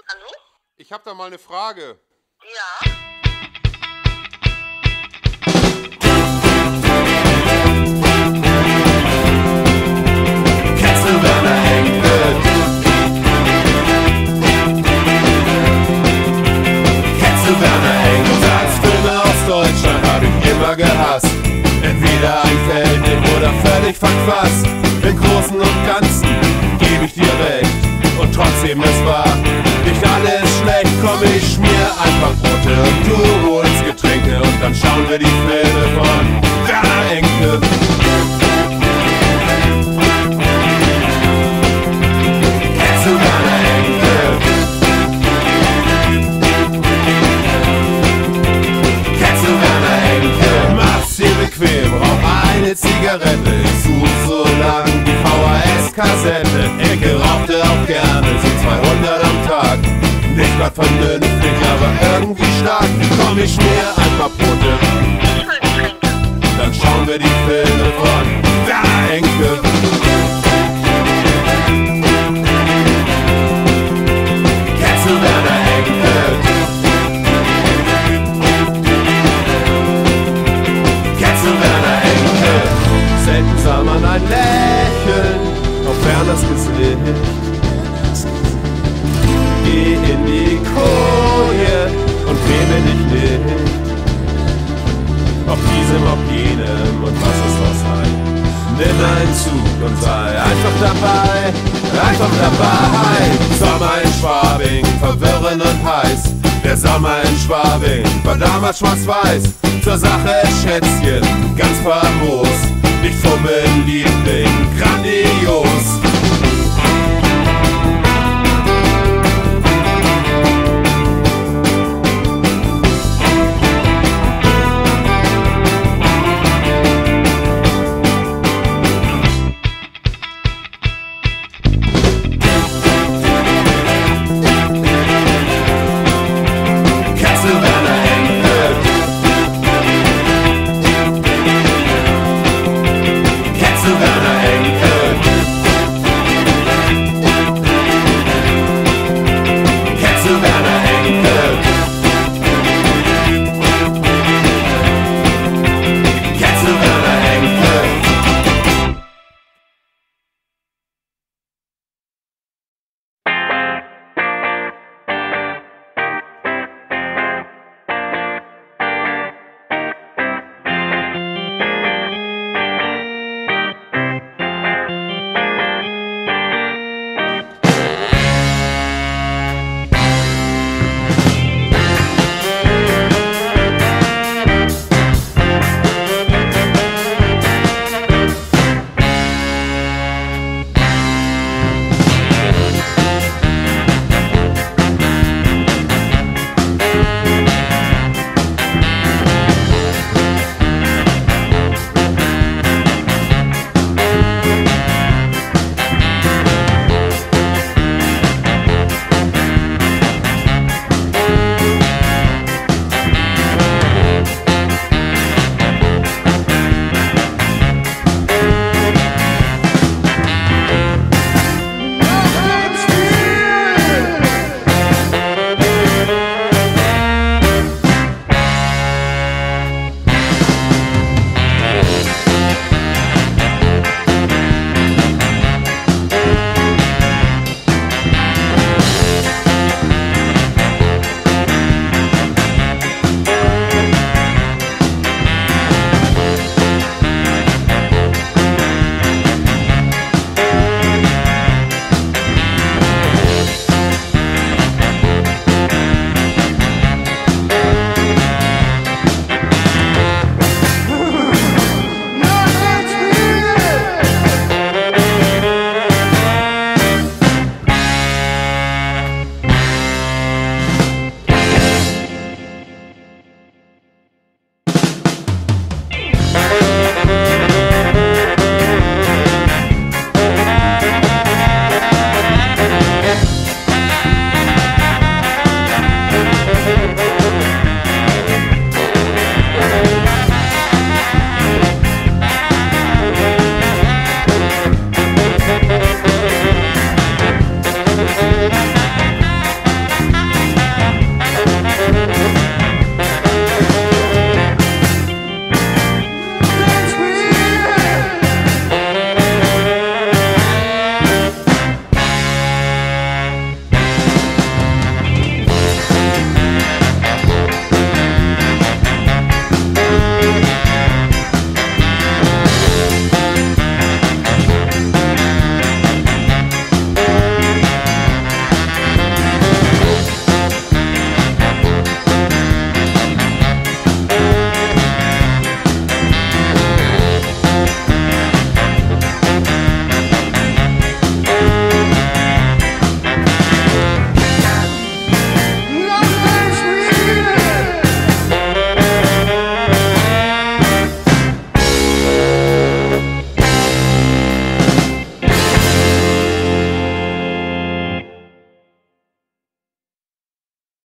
Hallo? Ich habe da mal eine Frage. Ja. Kennst du Werner Henkel? Kennst du Werner Henkel? Filme aus Deutschland hab ich immer gehasst. Entweder einfältig oder völlig verquast. Im Großen und Ganzen gebe ich dir recht. Und trotzdem, es war nicht alles schlecht. Komm, ich schmier ein paar Brote und du holst Getränke. Und dann schauen wir die Filme von Werner Henkel. Kennst du Werner Henkel? Kennst du Werner Henkel? Mach's dir bequem, rauch eine Zigarette. Ich such so lang die VHS-Kassette. Henkel rauchte auch gerne, so 200 am Tag. Nicht grad vernünftig, aber irgendwie stark. Komm, ich schmier ein paar Brote. Dann schauen wir die Filme von Werner Henkel. Kennst du Werner Henkel? Kennst du Werner Henkel? Selten sah man ein Lächeln auf Werners Gesicht. Geh in die Koje und quäle dich nicht. Auf diesem, auf jenem und was es auch sei. Nimm einen Zug und sei einfach dabei, einfach dabei. Sommer in Schwabing, verwirrend und heiß. Der Sommer in Schwabing war damals schwarz-weiß. Zur Sache, Schätzchen, ganz famos. Nicht fummeln, Liebling, grandios.